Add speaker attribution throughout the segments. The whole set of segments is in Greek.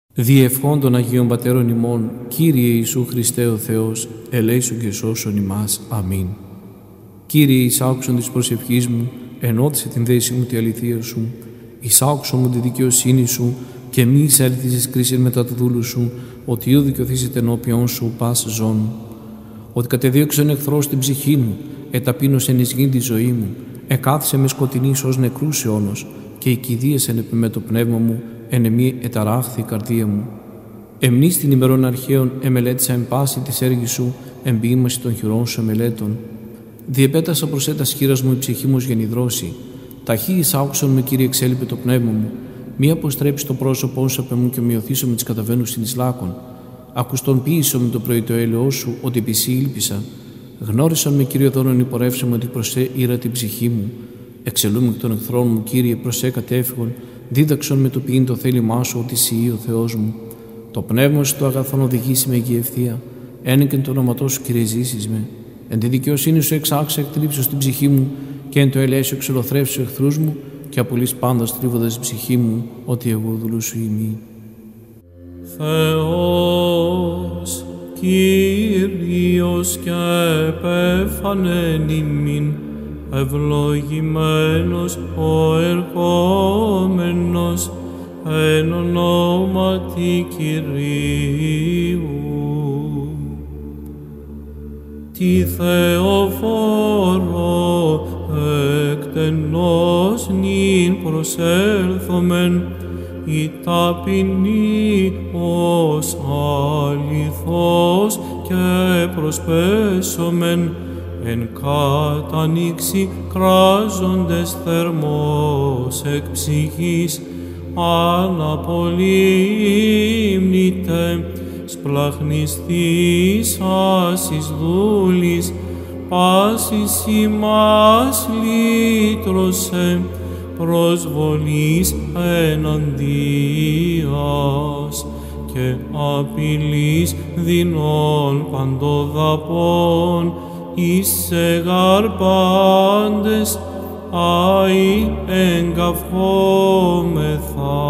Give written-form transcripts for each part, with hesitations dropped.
Speaker 1: Διευχών των Αγίων Πατέρων ημών, Κύριε Ιησού Χριστέ ο Θεός, ελέησον και σώσον ημάς. Αμήν. Κύριε, εισάκουσον της προσευχής μου, ενώτισε την δέση μου τη αληθεία σου, εισάκουσον μου τη δικαιοσύνη σου και μη εισέλθεις εις κρίσιν μετά του δούλου σου, ότι ήδη δικαιωθήσετε ενώπιον σου πας ζών. Ότι κατεδίωξεν εχθρός την ψυχή μου, εταπείνωσεν εις γήν τη ζωή μου, εκάθισε με σκοτεινής ως νεκρούς αιώνος, και οικηδίασεν επί με το πνεύμα μου, εν εμή εταράχθη η καρδία μου. Εμνείς την ημερών αρχαίων εμελέτησα εν πάση της έργης σου, εμποιήμαση των χειρών σου εμελέτων. Διεπέτασα προς έτας χείρας μου η ψυχή μου ως γεννηδρώση. Ταχύ εισάκουσον με, Κύριε, εξέλιπε το πνεύμα μου. Μη αποστρέψει το πρόσωπό σου απ' εμού και μειωθήσω με τις καταβαίνουσιν εις λάκων. Ακουστον ποίησο με το πρωί το έλεος σου, ότι επί σύ ήλπισα. Γνώρισαν με, Κύριε, δώνον υπορεύσαμε ότι προς σε ήρα την ψυχή μου. Εξελούμε εκ των εχθρών μου, Κύριε, προς σε κατέφυγον. Δίδαξον με το ποιήν το θέλημά σου, ότι εσύ ο Θεός μου. Το πνεύμα σου το αγαθόν οδηγήσει με γη ευθεία. Ένεκεν το όνοματό σου, Κύριε, ζήσεις με. Εν τη δικαιοσύνη σου εξάξε εκτρίψω στην ψυχή μου, και εν το ελέησιο εξολοθρεύσου εχθρούς μου, και απολύς πάντα στρίβοντας την ψυχή μου, ότι εγώ δουλού σου ημί.
Speaker 2: Θεός, Κύριος και επέφανεν ημίν, ευλογημένος ο ερχόμενος εν ονόματι Κυρίου. Τι Θεοφόρο εκτενώς νυν προσέλθομεν, η ταπεινή ως αληθώς και προσπέσομεν, εν κατανοίξει κράζοντες θερμός εκ ψυχής, αναπολύμνητε σπλαχνιστής άσης δούλης, πάσης ημάς λύτρωσε, προσβολής εναντίας και απειλής δεινών παντοδαπών, εις εγαρπάντες αη εγκαυχόμεθα.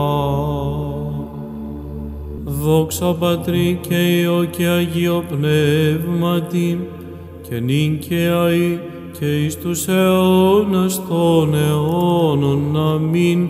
Speaker 2: Δόξα Πατρί και Υιό και Αγίο Πνεύματι, και νυν και αεί και εις τους αιώνας των αιώνων. Αμήν.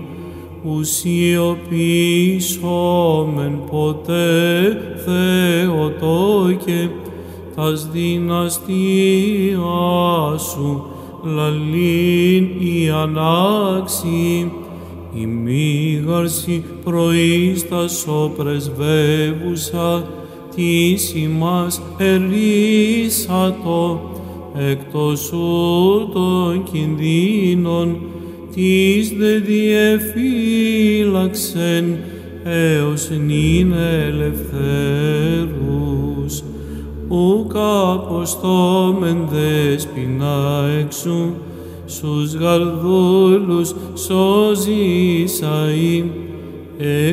Speaker 2: Ουσιοποιήσομεν ποτέ Θεοτόκε, τας δυναστεία σου λαλήν η ανάξι, η μήγαρση προείστασο πρεσβεύουσα, της ημάς ερίσατο, εκτός σου των κινδύνων, της δε διεφύλαξεν, έως νυν ελευθέρους. Ουκ αποστόμεν δέσποινα εξού, στους γαρδούλους σώζησαί, εκ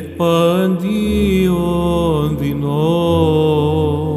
Speaker 2: παντίον δεινών.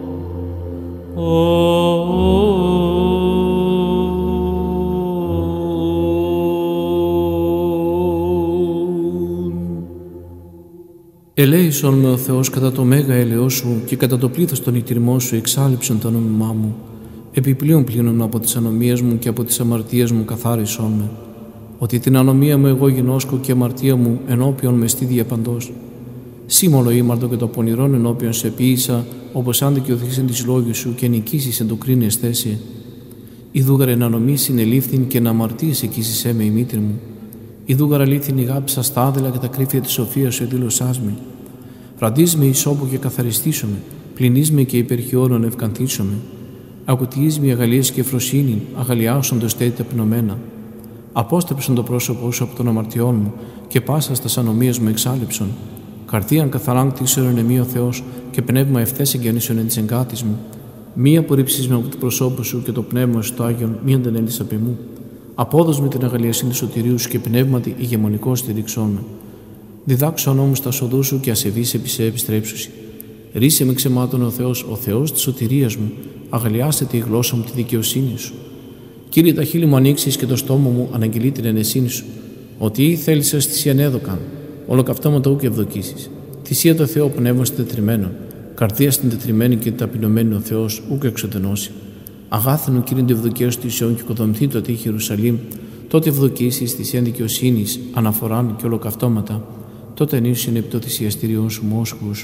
Speaker 1: Ελέησον με ο Θεός κατά το μέγα έλεος σου και κατά το πλήθος των ητηρμών σου εξάλειψον το όνομά μου. Επιπλέον πλύνον από τις ανομίες μου και από τις αμαρτίες μου καθάρισόν με. Ότι την ανομία μου εγώ γινώσκω και αμαρτία μου ενώπιον με στή διαπαντός. Σήμολο ήμαρτο και το πονηρόν ενώπιον σε ποίησα, όπως αν δικαιωθείς της λόγης σου και νικήσεις εν το κρίνες θέση. Ιδούγαρ εν ανομή συνελήφθην και να αμαρτίες εκείσισέ με η μήτρη μου. Ιδούγαρ αλήθην ηγάπησα στα άδελα και τα κρύφια της σοφίας σου εδήλωσάς με. Φραντίζ με ισόπου και καθαριστήσομαι, πλυνείς με και υπερχιώνων ευκανθήσομαι. Ακουτιείς με αγαλίες και φροσύνη, αγαλιάσοντος τέτοια ταπεινωμένα. Απόστρεψον το πρόσωπό σου από των αμαρτιών μου και πάσα στα ανομίες μου εξάλειψον. Καρδίαν καθαράν κτίσερον εμεί ο Θεός και πνεύμα ευθές εγγενήσεων εν της εγκάτης μου. Μη απορρίψεις με από το προσώπο σου και το πνεύμα σου το Άγιον, μη αντανέλεις απ' εμού. Απόδος με την αγαλιασύνη του σωτηρίου σου και πνεύματι ηγεμονικό στηριξόν με. Διδάξον όμως τα σοδού σου και ασεβείς επί σε επιστρέψουσι. Ρίσε με ξεμάτων ο Θεός της σωτηρίας μου, αγαλιάστε τη γλώσσα μου τη δικαιοσύνη σου. Κύριε, τα χείλη μου ανοίξεις και το στόμα μου αναγγελεί την ενεσύνη σου. Ότι ή θέλησες τι ανέδωκαν, ολοκαυτώματα ούκ ευδοκίσεις. Θυσία το Θεό πνεύμα συντετριμμένον, καρδία συντετριμμένη και ταπεινωμένη ο Θεός, ούκ εξοτενώσει. Αγάθενο Κύριε ευδοκία τη Ισιών και οικοδομηθεί το Τύχη Ιερουσαλήμ, τότε ευδοκήσει τη θυσία δικαιοσύνη, αναφοράν και ολοκαυτώματα, τότε ενίσχυε επί το θυσιαστήριό σου μόσχους.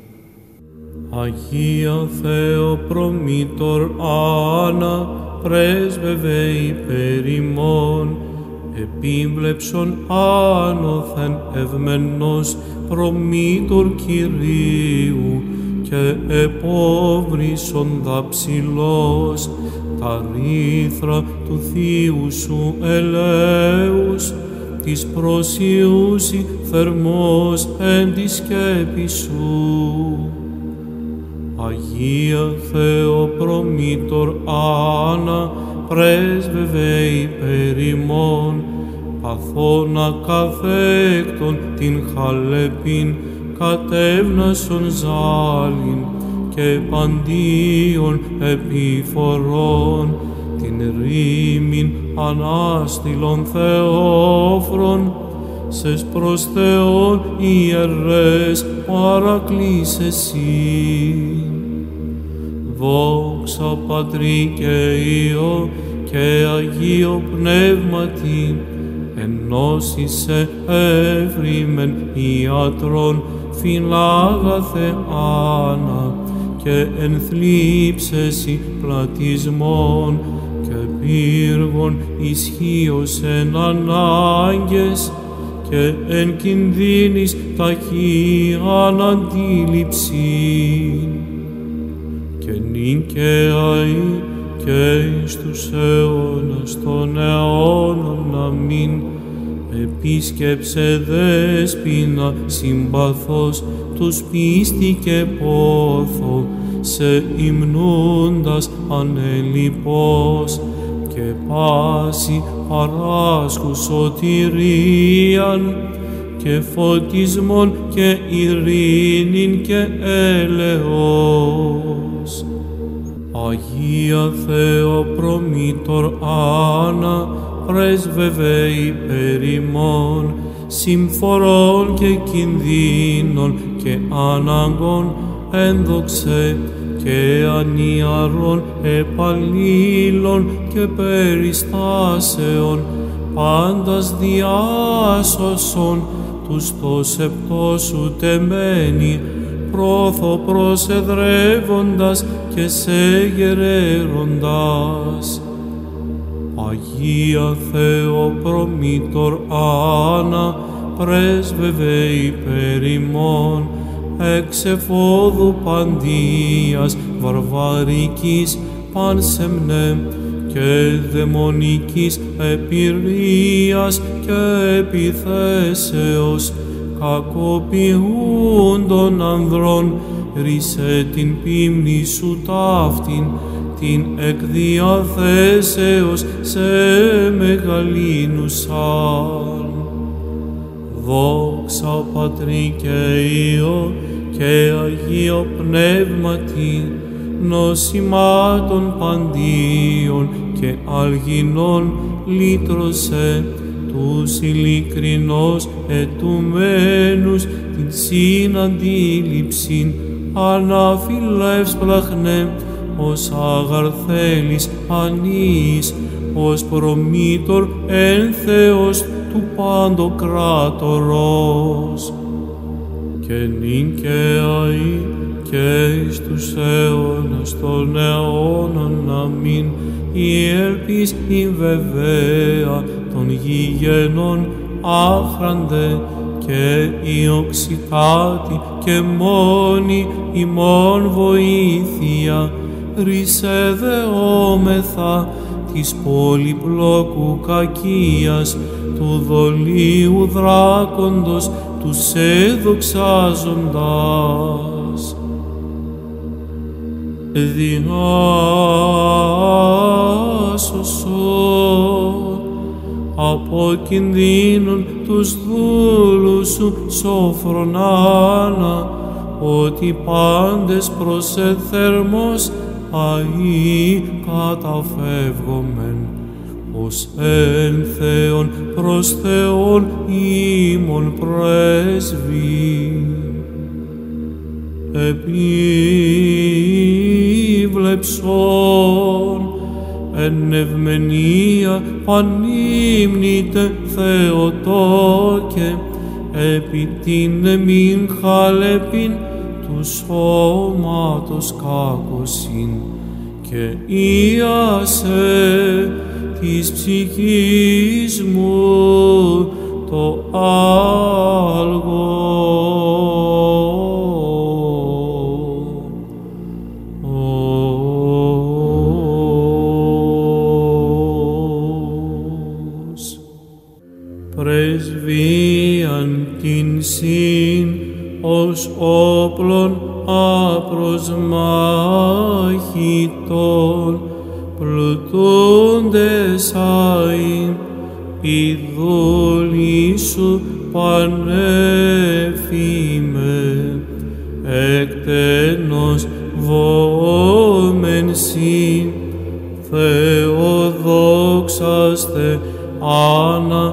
Speaker 2: Αγία Θεό προμήτωρ Άννα, πρέσβευε υπέρ ημών, επίβλεψον άνωθεν ευμενός προμήτωρ Κυρίου και επόβρισον δαψιλός τα ρήθρα του Θείου σου ελέους, της προσιούσι θερμός εν τη σκέπη σου. Αγία Θεό προμήτωρ Άννα, πρέσβευε υπέρ ημών, παθώνα καθέκτον την χαλεπήν κατέβνασον ζάλιν και παντίον επιφορών την ρήμην ανάστηλον Θεόφρον, σες προς Θεόν ιερές παρακλήσεσι. Δόξα Πατρί και Υιό και Αγίο Πνεύματι, ενώσισε εύρημεν ιατρών φυλάγαθε Άννα και ενθλίψεσι πλατισμών και πύργων ισχύος εν ανάγκες και εν κινδύνης ταχύαν αντίληψη και νικαίαι και εις τους αιώνας των αιώνων αμήν. Επίσκεψε δέσποινα συμπαθώς τους πίστη και πόθο, σε υμνούντας ανελιπώς και πάση παράσχου σωτηρίαν και φωτισμόν και ειρήνην και έλεος. Αγία Θεό προμήτωρ Άννα, πρέσβευε υπέρ ημών, συμφορών και κινδύνων και αναγκών ένδοξε και ανιαρών επαλλήλων και περιστάσεων πάντας διάσωσον τους το σεπτό σου τεμένη, πρόθω προσεδρεύοντας και σε γερέροντας. Αγία Θεό προμήτωρ Άννα, πρέσβευε υπέρ ημών, εξεφόδου παντίας βαρβαρικής πανσεμνέ και δαιμονικής επιρρίας και επιθέσεως κακοποιούντων ανδρών, ρίσε την πίμνη σου ταύτην, την εκδιαθέσεως σε μεγαλύνουσαν. Δόξα Πατρί και Υιό και Αγίο Πνεύματι, νοσημάτων παντίων και αλγινών λύτρωσε, τους ειλικρινώς ετουμένους την συναντήληψην αναφυλεύς πλαχνέ, ως αγαρθέλης ανής, ως προμήτωρ εν Θεός του Παντοκράτορος. Και νυν και αεί και εις τους αιώνας των αιώνων αμήν, η ελπίς η βεβαία των γηγενών άχραντε και η οξυτάτη και μόνη ημών βοήθεια, ρίσε δεόμεθα της πολυπλόκου κακίας του δολίου δράκοντος τους εδοξάζοντας. Διάσωσον από κινδύνων τους δούλους σου σόφρον Άννα, ότι πάντες προς εθερμός αεί καταφεύγομεν, ως εν Θεόν προς Θεόν ήμον πρέσβη. επίβλεψον, εν ευμενία πανύμνητε Θεοτόκε, επί την εμήν χαλεπήν του σώματος κάκωσιν, και ίασε της ψυχής μου το άλγο. Πρεσβείαν την συν ως όπλων απροσμάχητον, πλουτούντες αΐ, η δούλη σου πανέφημε, εκτενώς βόμεν συ, Θεοδόξαστε άνα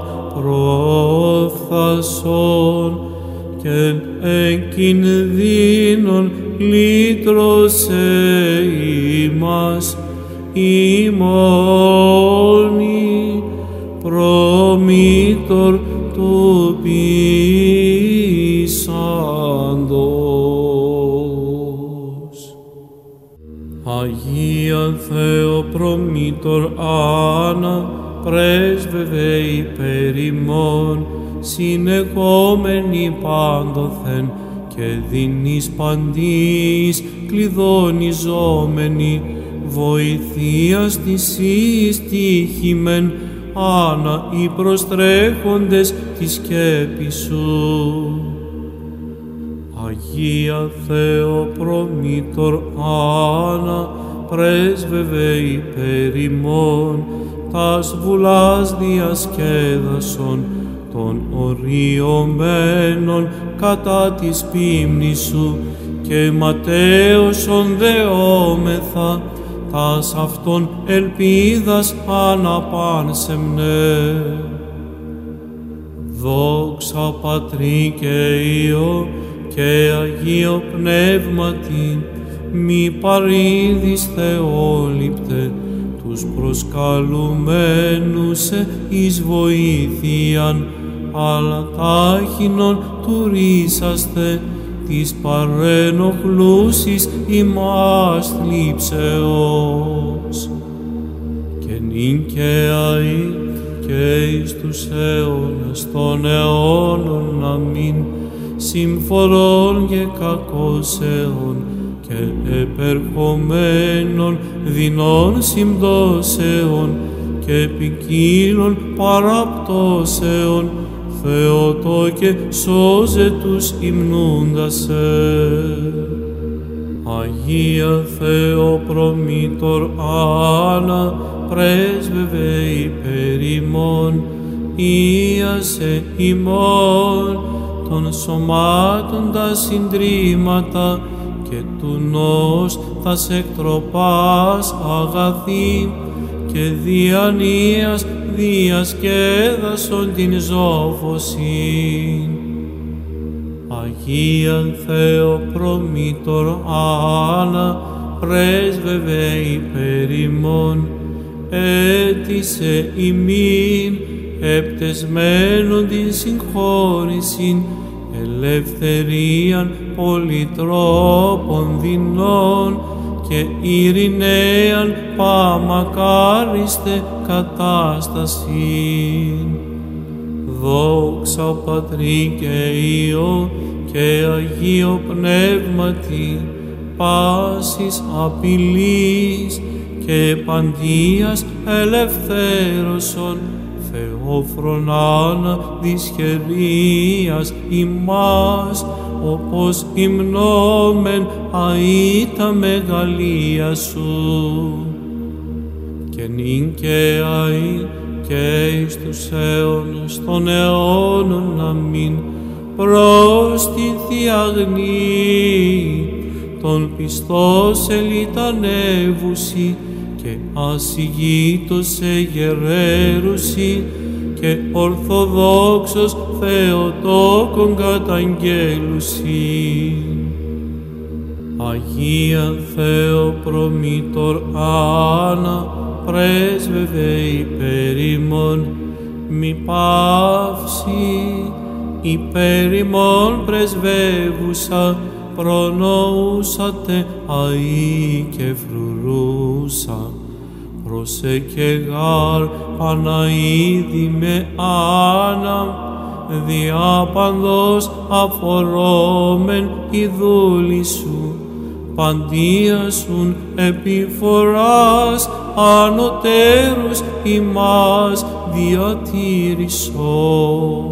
Speaker 2: προφθασόν, και εν κινδύνων λύτρωσε ημάς, ημώνη προμήτωρ του ποιήσαντος. Αγία Θεό προμήτωρ Άννα, πρέσβευε υπέρ ημών, συνεχόμενοι πάντοθεν και δίνεις παντής κλειδονιζόμενοι, βοηθείας της εις τύχημεν, Άννα οι προστρέχοντες της σκέπης σου. Αγία Θεό προμήτωρ Άννα, πρέσβευε υπέρ ημών, τας βουλάς διασκέδασον των οριωμένων κατά της πίμνης σου, και ματέωσον δεόμεθα τας αυτών ελπίδας αναπάνσεμνε. Δόξα Πατρί και Υιό και Αγίο Πνεύματι, μη παρήδεις Θεόληπτε τους προσκαλουμένους εις βοήθειαν, αλλά τάχινον τουρίσαστε της παρενοχλούσης ημάς θλίψεως. Και νυν και αεί και εις τους αιώνας των αιώνων αμήν, συμφορών και κακώσεων και επερχομένων δεινών συμπτώσεων και ποικίλων παραπτώσεων, Θεοτόκε σώζε τους υμνούντασε. Αγία Θεό προμήτωρ Άννα, πρέσβευε υπέρ ημών, ίασε ημών των σωμάτων τα συντρίμματα, και του νος θα σε εκτροπάς αγαθή, και διανοίας διασκέδασον την ζώφωσιν. Αγία Θεό προμήτωρ Άννα, πρέσβευε υπέρ ημών, έτησε ημίν επτεσμένον την συγχώρησιν, ελευθερίαν πολυτρόπων δεινών, και ειρηναίαν παμακάριστε κατάστασιν. Δόξα Πατρί και Υιό και Αγίο Πνεύματι, πάσης απειλής και παντίας ελευθέρωσον, Θεόφρον Άννα δυσχερίας ημάς, όπως υμνόμεν αεί τα μεγαλεία σου. Και νυν και αεί και εις τους αιώνας των αιώνων αμήν, προς τη θειαγνή των πιστός ελιτανεύουσι και ασυγήτως εγερέρουσι, και ορθοδόξος Θεοτόκον καταγγέλουσι. Αγία Θεό προμήτωρ Άννα, πρέσβευε υπέρ ημών, μη παύσει, υπέρ ημών πρεσβεύουσα, προνοούσατε αή και φρουρούσα. Προσεκεγάρ Παναίδη με Άννα, διάπαντος αφορόμεν η δούλη σου, παντίασουν επιφοράς ανωτέρους ημάς διατήρησον.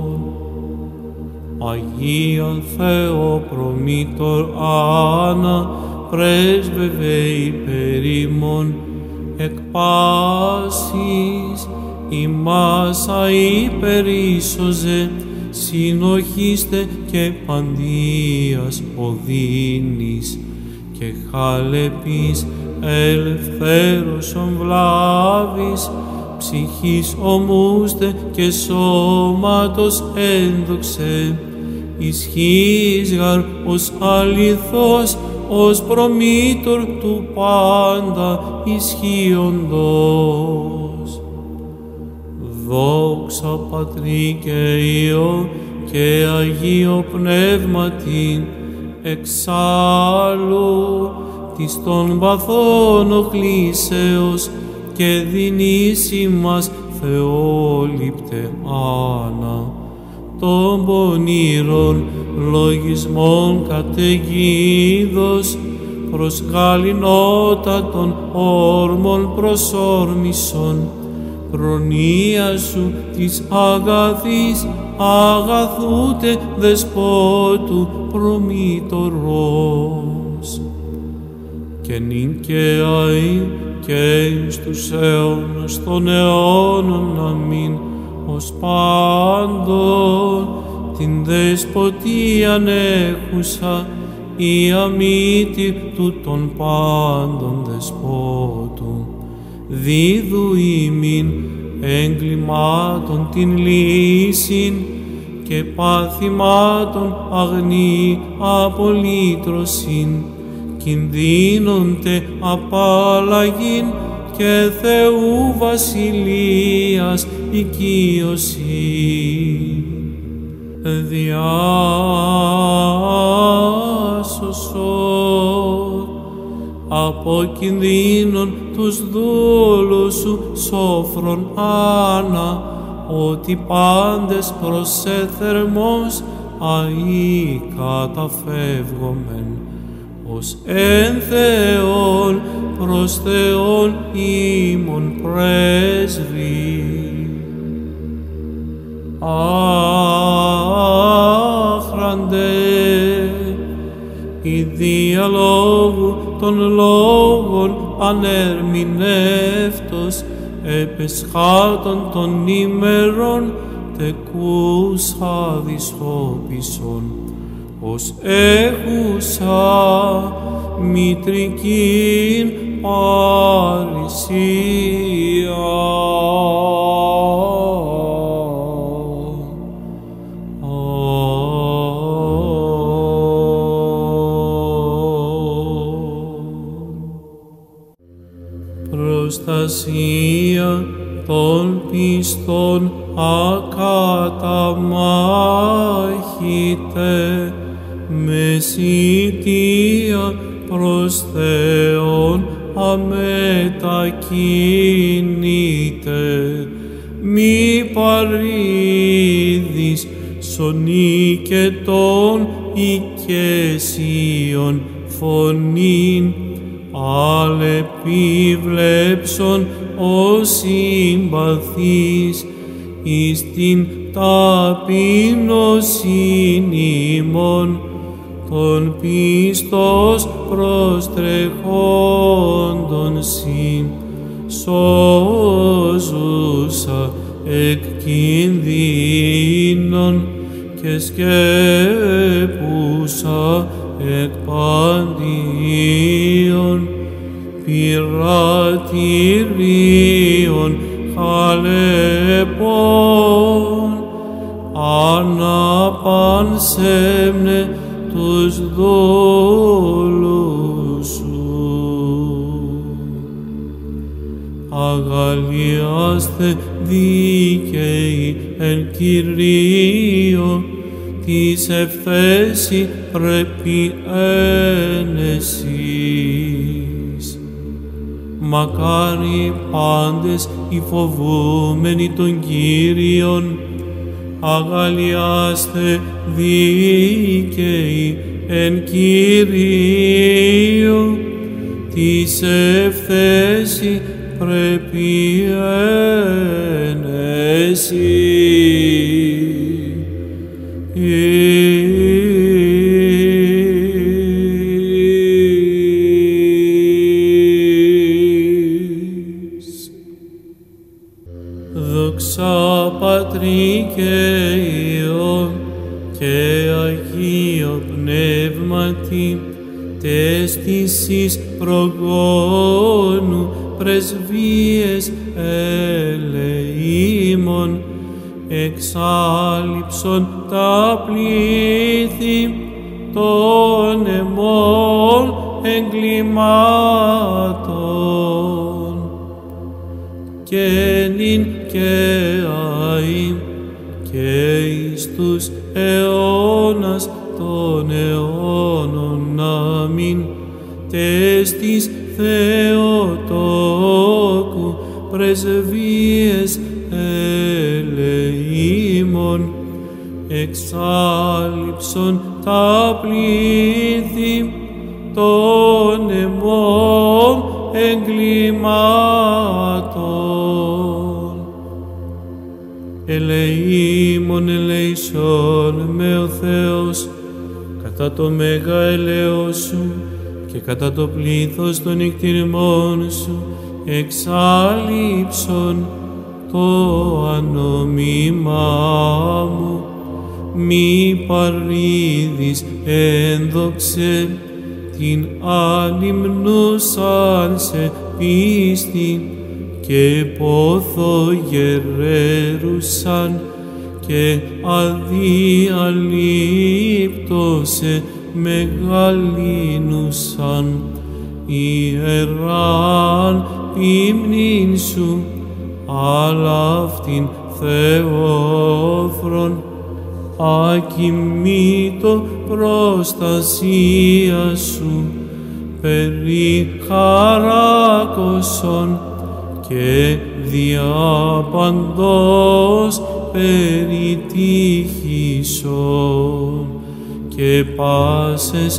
Speaker 2: Αγία Θεό προμήτωρ Άννα, πρέσβευε υπέρ ημών, εκ πάσης ημάς αϋπερίσωζε, συνοχίστε και παντίας οδύνης, και χαλεπής ελευθέρωσον βλάβης, ψυχής ομούστε και σώματος ένδοξε, ισχύς γαρ ως αληθώς, ως προμήτωρ του πάντα ισχύοντος. Δόξα Πατρί και Υιό και Αγίο Πνεύματι, εξάλλου της των παθών οχλήσεως και δινήσει μας Θεόληπτε Άννα, των πονήρων λογισμών καταιγίδος, προς γαληνότατων όρμων προσόρμησον, προνοία σου της αγαθής αγαθούτε δεσπότου προμήτωρος. Και νυν και αεί και εις τους αιώνας των αιώνων αμήν, ως πάντων την δεσποτείαν έχουσα, η αμήτη του των πάντων δεσπότου, δίδου ημίν έγκλημάτων την λύσιν και πάθημάτων αγνή απολύτρωσιν, κινδύνονται απαλλαγήν και Θεού βασιλείας οικείωση. Διάσωσον από κινδύνων τους δούλους σου σόφρον Άννα, ότι πάντες προς θερμός αεί καταφεύγομεν, ως εν Θεόν προς Θεόν ήμων πρέσβη. Άχραντε, η διαλόγου των λόγων ανερμηνεύτος, επεσχάτων των ημερών τεκούσα δυσχόπησον, ως έχουσα μητρικήν παρησία. Προστασία των πιστών ακαταμάχητε, μεσητεία προς Θεόν αμετακίνητε, μη παρήδεις σονίκετων οικεσίων φωνήν, αλεπίβλεψον ως συμπαθής εις την ταπεινωσήν ημών, τον πίστος προστρεχόντων συν, σώζουσα εκ κινδύνων και σκέπουσα εκ παντίων πειρατηρίων χαλεπών, αναπανσέμνε τους δόλους αγαλιάστε δίκαιοι εν Κυρίω, της ευθέση πρέπει εν εσείς. Μακάρι πάντες οι φοβούμενοι των Κύριων, αγαλιάστε δίκαιοι εν Κυρίω, της ευθέση πρέπει εν εσείς. Δόξα Πατρί και Υιό και Αγίο Πνεύματι, τες της εις προγόνου πρεσβείες ελεήμων, εξάλειψον τα πλήθη των εμών εγκλημάτων, και νυν και αΐ και εις τους αιώνας των αιώνων. Αμήν. Τες της Θεοτόκου πρεσβείες ελεήμων, εξάλειψον τα πλήθη των εμών εγκλημάτων. Ελεήμων ελεησόν με ο Θεός, κατά το μέγα ελαιός σου και κατά το πλήθος των εκτιρμών σου, εξάλειψον το ανομήμα μου. Μη παρήδεις ένδοξε την ανυμνούσαν σε πίστη, και πόθο γερέρουσαν και αδιαλείπτωσε μεγαλύνουσαν. Ιεράν ύμνην σου, αλλά αυτήν Θεόφρον, ακοιμήτω προστασία σου, περί χαράκωσον και διάπαντος περιτύχησον, και πάσες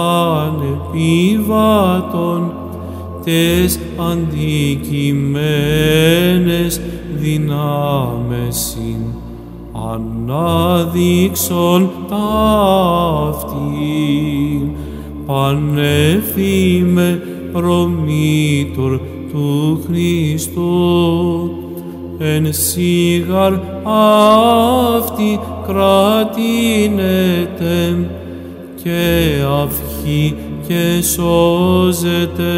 Speaker 2: ανεπίβατον τες αντικειμένες δυνάμεσιν, ανάδειξον ταύτην, πανέφημε προμήτωρ του Χριστού, εν σίγαρ αυτή κρατήνεται και αυχή και σώζεται.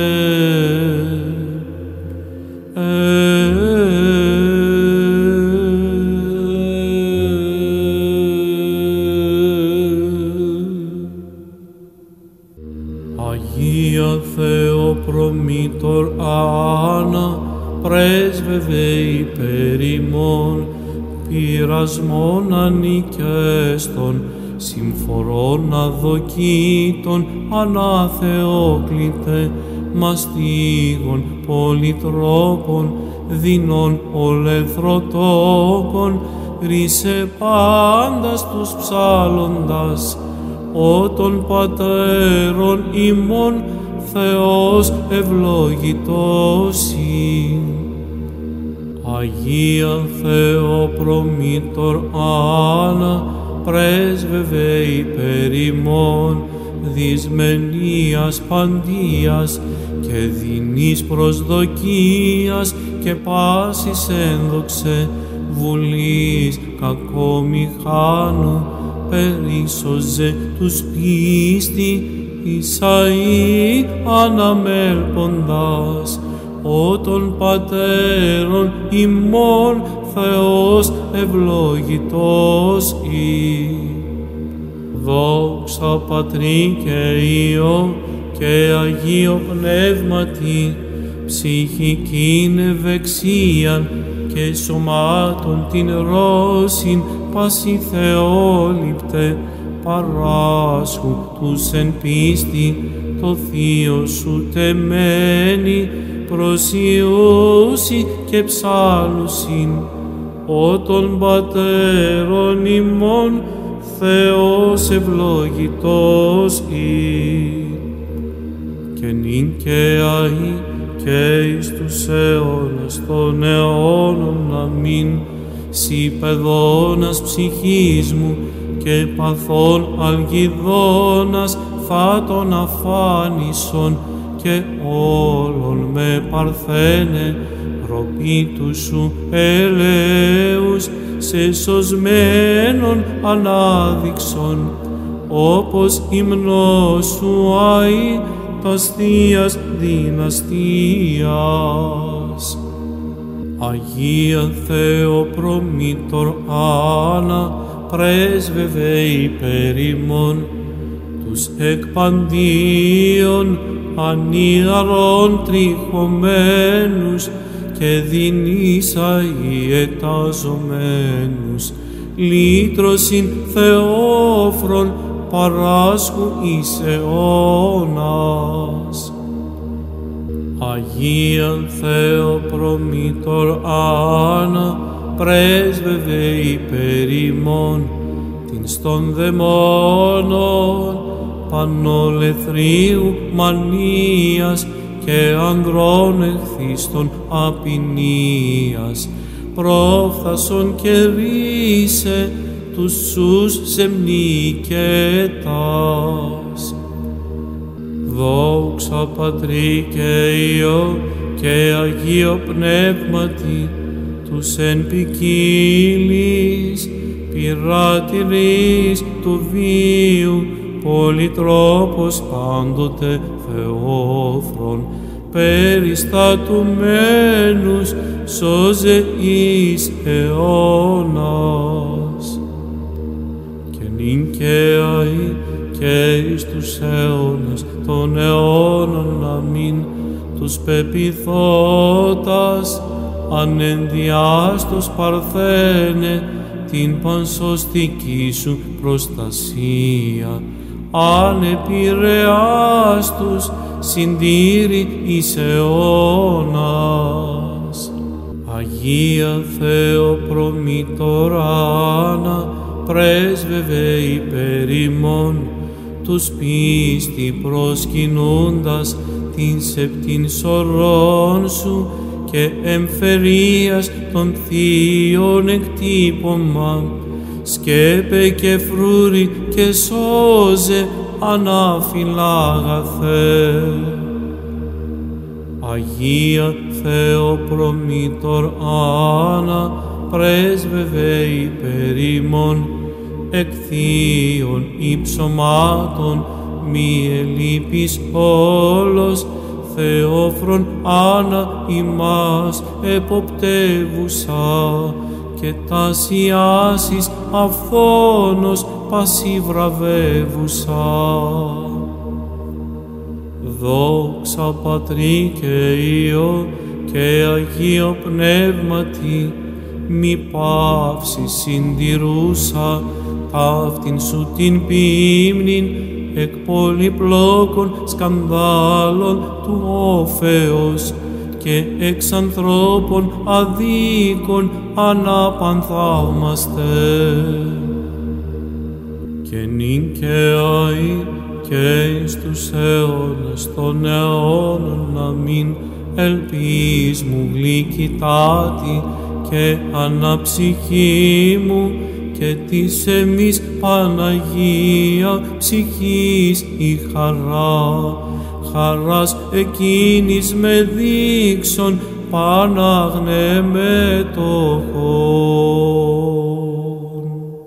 Speaker 2: Αγία Θεοπρομήτωρ Άννα, πρέσβευε υπέρ ημών, πειρασμών ανικέστων, συμφορών αδοκήτων, αναθεόκλητε, μαστίγων πολυτρόπων, δεινών ολεθροτόπων, ρίσε πάντας τους ψάλλοντας, ο των πατέρων ημών Θεός ευλογητός ειν. Αγία Θεοπρομήτωρ Άννα, πρέσβευε υπέρ ημών, δυσμενίας παντίας και δεινής προσδοκίας και πάσης ένδοξε, βουλής κακομηχάνου, περίσωζε τους πίστη, Ισαΐ αναμέλποντας, ο των πατέρων ημών Θεός ευλογητός ειν. Δόξα Πατρί και Υιό και Αγίο Πνεύματι, ψυχικήν ευεξίαν και σωμάτων την ρώσιν πάση θεόληπτε, παράσχου τους εν πίστη το θείο σου τεμένη, προσιούσι και ψάλουσιν, ο των πατέρων ημών Θεός ευλογητός και νυν και αεί και εις τους αιώνας των αιώνων. Αμήν. Συ παιδώνας ψυχής μου και παθών αλγιδώνας θα τον αφάνισον και όλων με παρθένε ροπίτου σου ελέους σε σωσμένον ανάδειξον, όπως υμνός σου αεί τας Θείας δυναστείας. Αγία Θεό προμήτωρ Άννα, πρέσβευε υπέρ ημών τους εκπαντίων ανίαρων τριχωμένους και δυνήσαει εταζομένους, λύτρωσιν Θεόφρον παράσχου εις αιώνας. Αγία Θεό προμήτωρ Άννα, πρέσβευε υπέρ ημών την στον δαιμόνων πανολεθρίου μανίας και ανδρών εχθίστων απεινίας, πρόφθασον και ρίσε τους σους σεμνικέτας. Δόξα Πατρί και Υιό και Αγίο Πνεύματι, τους εν ποικίλοις πειράτηρις του βίου, πολυτρόπος πάντοτε Θεόφρον, περιστατουμένους σώζε εις αιώνας. Και νυν και αεί και εις τους αιώνας των αιώνων. Αμήν. Τους πεποιθώτας ανενδιάστος παρθένε την πανσωστική σου προστασία, ανεπηρεάστους συντήρη εις αιώνας. Αγία Θεό προμήτωρ Άννα, πρέσβευε υπέρ ημών τους πίστη προσκυνούντας την σεπτήν σωρών σου και εμφερίας των θείων εκτύπωμα, σκέπε και φρούρι και σώζε αναφυλάγαθε. Αγία Θεό προμήτωρ Άννα, πρέσβευε υπέρ ημών εκ θείων υψωμάτων μη ελείπεις όλος, Θεόφρον Άννα ημάς εποπτεύουσα και τας ιάσεις αυθόνος πασιβραβεύουσα. Δόξα Πατρί και Υιό και Αγίο Πνεύματι, μη παύση συντηρούσα ταύτην σου την ποίμνην εκ πολυπλόκων σκανδάλων του όφεως και εξ ανθρώπων αδίκων αναπανθαύμαστε. Και νυν και αεί και εις τους αιώνας των αιώνων. Αμήν. Ελπίς μου γλυκητάτη και αναψυχή μου και της εμείς Παναγία ψυχής η χαρά, χαράς εκείνης με δείξον Παναγνέ μετοχών.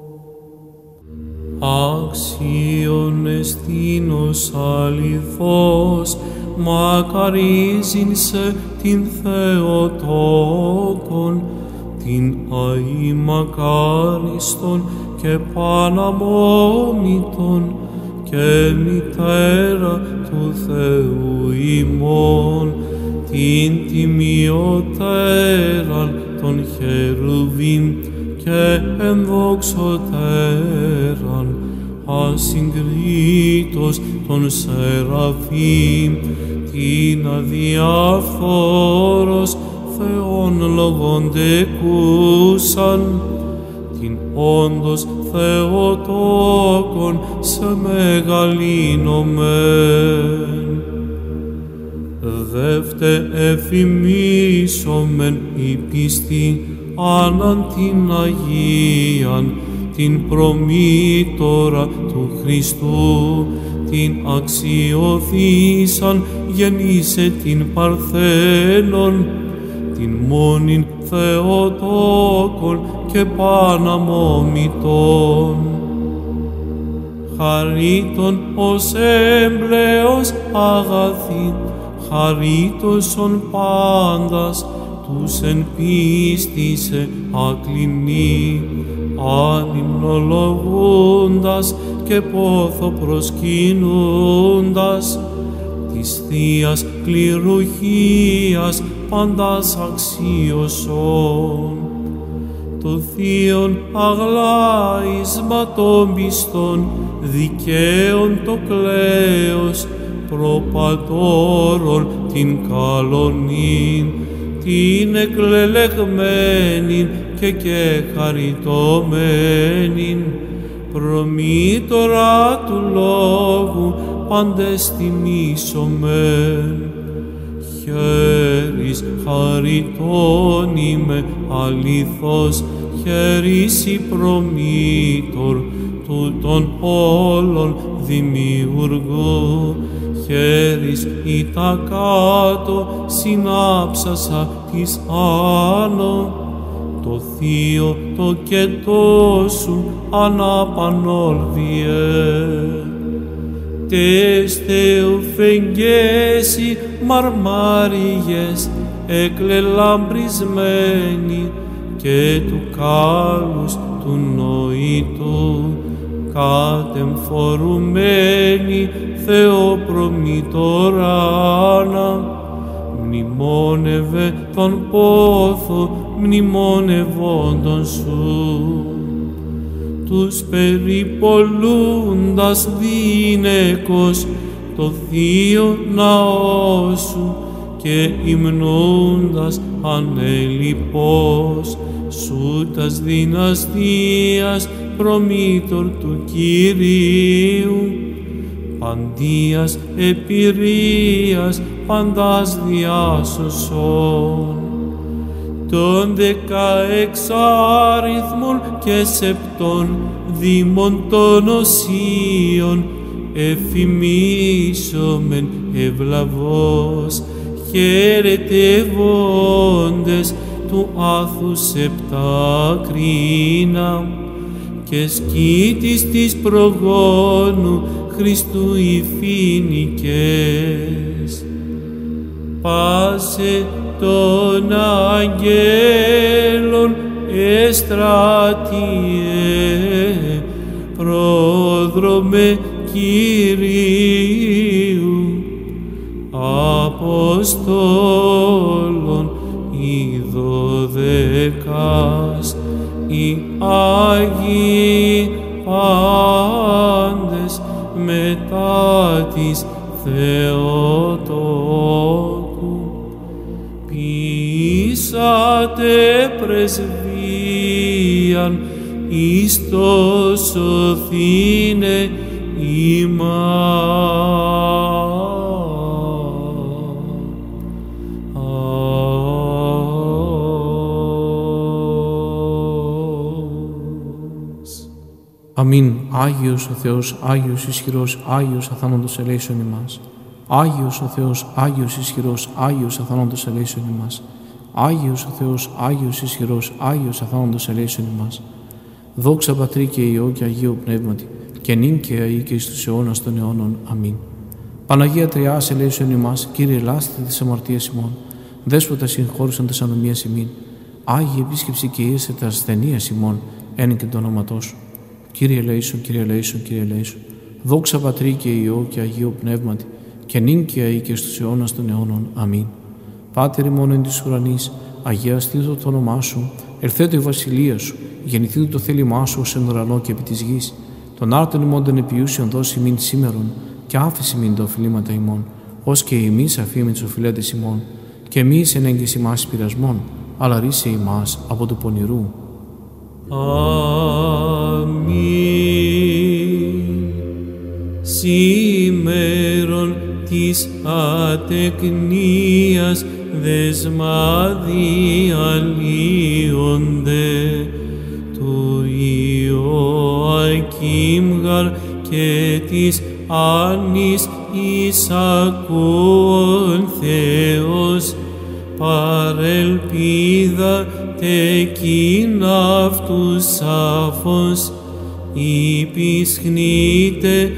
Speaker 2: Άξιον εστίνος αληθώς, μακαρίζειν σε την Θεοτόκον, την αη μακάριστον και παναμόμητον και μητέρα του Θεού ημών την τιμιωτέραν των χερουβίμ και ενδοξωτέραν, ασυγκρίτως των σεραφείμ, την αδιαφθόρος Θεόν λογοντεκούσαν, την όντως Θεοτόκον σε μεγαλύνομεν. Δεύτε εφημίσομεν η πίστη άναν την Αγίαν, την προμήτωρα του Χριστού, την αξιοθήσαν γεννήσε την Παρθένον, την μόνην Θεοτόκον και Παναμόμητον. Χαρίτων ως έμπλεος αγαθήν, χαρίτωσον πάντας, τους εν πίστησε ακλινή, ανυμνολογούντας και πόθο προσκυνούντας, της Θείας κληρουργίας παντάς αξίωσον. Το θείον αγλάισμα των πιστών, δικαίων το κλαίος, προπατώρων την καλονήν, την εκλελεγμένην και χαριτωμένην, προμήτωρα του λόγου πάντες τιμήσομεν. Χέρις χαριτών είμαι αληθώς, χέρις η προμήτωρ τούτων όλων δημιουργού, χέρις η τα κάτω συνάψασα της άνω, το θείο το κετό σου αναπανόλβιε. Τες θεοφεγγέσι μαρμάριες εκλελαμπρισμένοι και του κάλους του νοήτου κατεμφορουμένοι Θεοπρομητοράνα, μνημόνευε τον πόθο μνημονευόντων σου. Τους περιπολούντας δίνεκος το θείο ναό σου και υμνούντας ανελιπώς σου τας δυναστείας προμήτωρ του Κυρίου, παντίας επιρρίας παντάς διάσωσον. Των 16 και σεπτών δήμων των οσίων εφημίσομεν ευλαβώς, χαιρετευόντες του άθους επτά κρίνα και σκήτης της προγόνου Χριστού οι φοινικές. Πάσε των αγγέλων εστρατιέ, πρόδρομε Κυρίου, Αποστόλων οι 12, οι Άγιοι πάντες μετά της Θεοτόκου, ποιήσατε πρεσβείαν εις το σωθήνε
Speaker 1: Αμήν. Άγιος ο Θεός, Άγιος ισχυρός, Άγιος αθάνοντος ελέησον ημάς. Άγιος ο Θεός, Άγιος ισχυρός, Άγιος αθάνοντος ελέησον ημάς. Άγιος ο Θεός, Άγιος ισχυρός, Άγιος αθάνοντος ελέησον ημάς. Δόξα Πατρί και Υιό και Αγίου Πνεύματι, και νυν και αεί και εις τους αιώνας των αιώνων. Αμήν. Παναγία Τριάς ελέησον ημάς, Κύριε λάστη της αμαρτίας ημών, Δέσποτα συγχώρησαν τας ανομίας ημίν, Άγιοι επίσκεψη και ίεσε τας ασθενείας ημών, εν και το όνοματό σου. Κύριε ελέησον, Κύριε ελέησον, Κύριε ελέησον. Δόξα Πατρί και Υιό και Αγίου Πνεύματι, και νυν και αεί και στους αιώνας των αιώνων. Αμήν. Πάτερ ημών εν της ουρανής, αγιαστήτω το όνομά σου, ερθέτω η βασιλεία σου, γεννηθήτω το θέλημά σου ως εν ουρανό και επί της γης. Τον άρτον ημών των επιούσιων δώσει μην σήμερον, και άφηση μην τα οφειλήματα ημών, ως και εμείς αφήμεν τους οφειλέτες ημών, και εμείς εν έγκυση ημάς πειρασμών, αλλά ρίσε ημάς από του πονηρού.
Speaker 2: Αμήν. Σήμερον της ατεκνίας δεσμά διαλύονται, του Ιωακήμ γαρ και της Άννης εισακούων Θεός, παρελπίδα τεκείν αυτούς σάφος, υπισχνείτε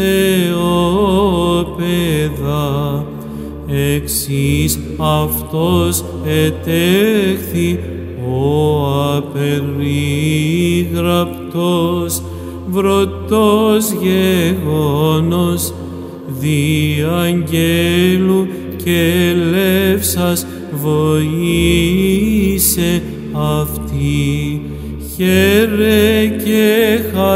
Speaker 2: Θεόπαιδα, εξής αυτός ετέχθη ο απερίγραπτος, βρωτός γεγόνος, δι' αγγέλου και λεύσας βοήσε αυτή, χαίρε και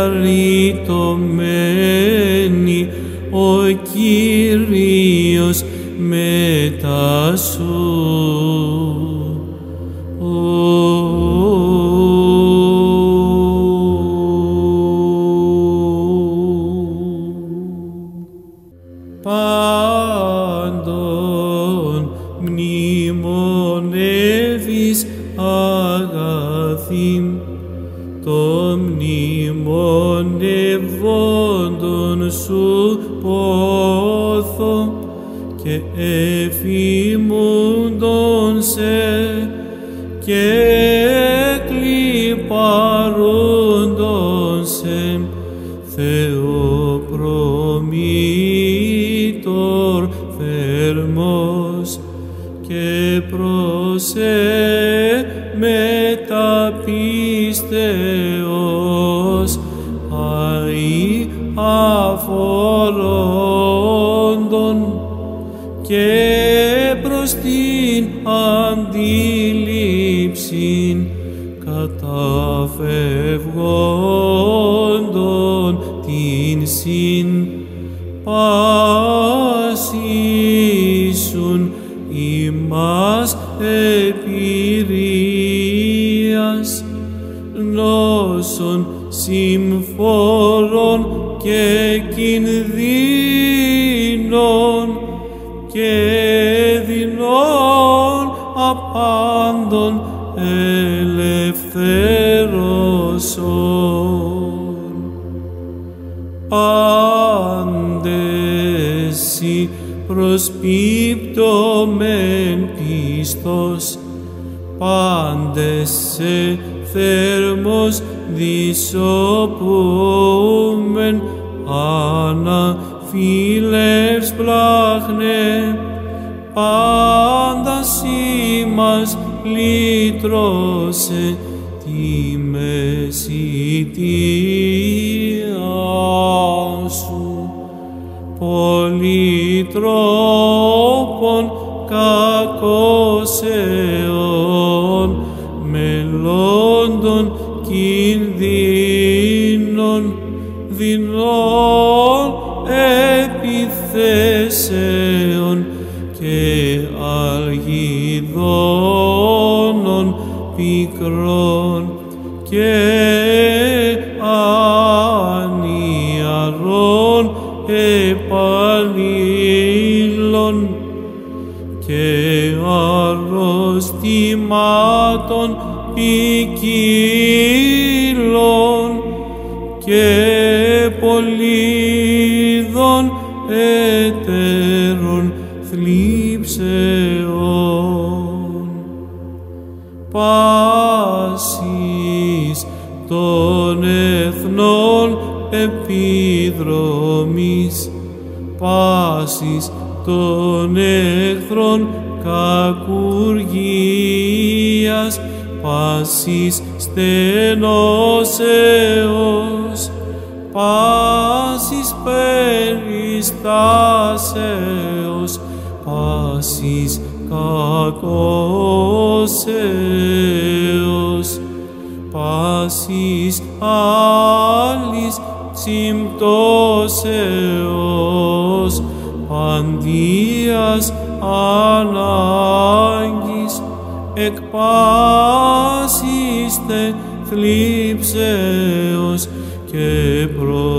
Speaker 2: χαριτωμένη ο Κύριος μετά σου. Πάντων μνημονεύεις αγαθήν, το μνημονεύοντον σου πόθο, και εφημούντον σε και κλιπαρούντον σε, Θεοπρομήτωρ θερμός, και προσέ μεταπίστεως αη αφορώντων, και προς την αντίληψην καταφευγόντων την συν πάσισουν ημάς επηρείας, νόσων συμφόρων και κινδύνων και δεινών απάντων ελευθέρωσον. Πάντες οι προσπίπτομεν πίστος, πάντες σε θέρμος δισοπούμεν αναφίλευς πλάχνε, πάντα σήμας λύτρωσε τη μεσητεία σου. Πολυτρόπων κακώσεων, μελλόντων κινδύνων, δεινών επιθέσεων και αλγιδώνων πικρών και ανιαρών επανήλων και αρρωστημάτων ποικίλων και πολύδων έτερων θλίψεων. Πάσης των εθνών επιδρομής, πάσης των εχθρών κακουργίας, πάσης στενώσεως, πάσης περιστάσεως, πάσης κακώσεως, πάσης άλλης συμπτώσεως, παντίας ανάγκης, εκ πάσης τε θλίψεως και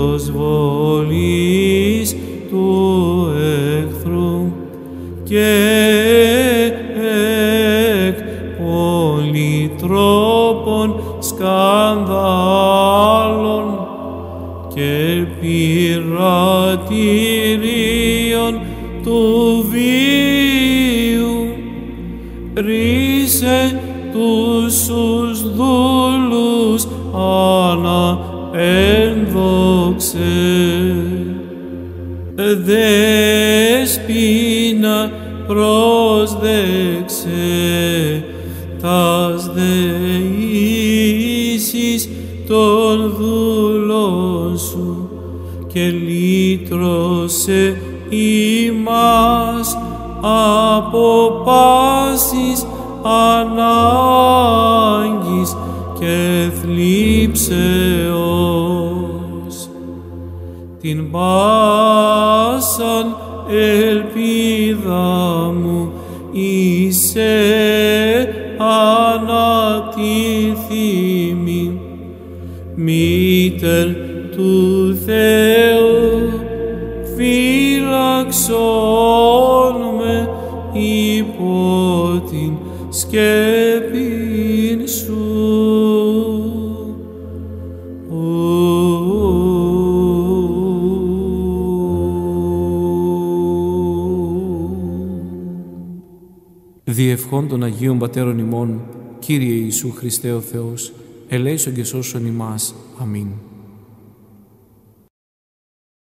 Speaker 2: προσβολής του εχθρού και εκ πολυτρόπων σκανδάλων και πειρατηρίων του βίου, ρίσε τους δούλους αναένδοξε. Δέσποινα πρόσδεξε τας δεήσεις των δούλων σου και λύτρωσε ημάς από πάσης ανάγκης και θλίψεως. Την πάσαν ελπίδα μου είσαι ανατίθιμη, μήτερ του Θεού φύλαξον με υπό την σκέπην σου.
Speaker 1: Διευχών των Αγίων Πατέρων ημών, Κύριε Ιησού Χριστέ ο Θεός, ελέησον και σώσον ημάς. Αμήν.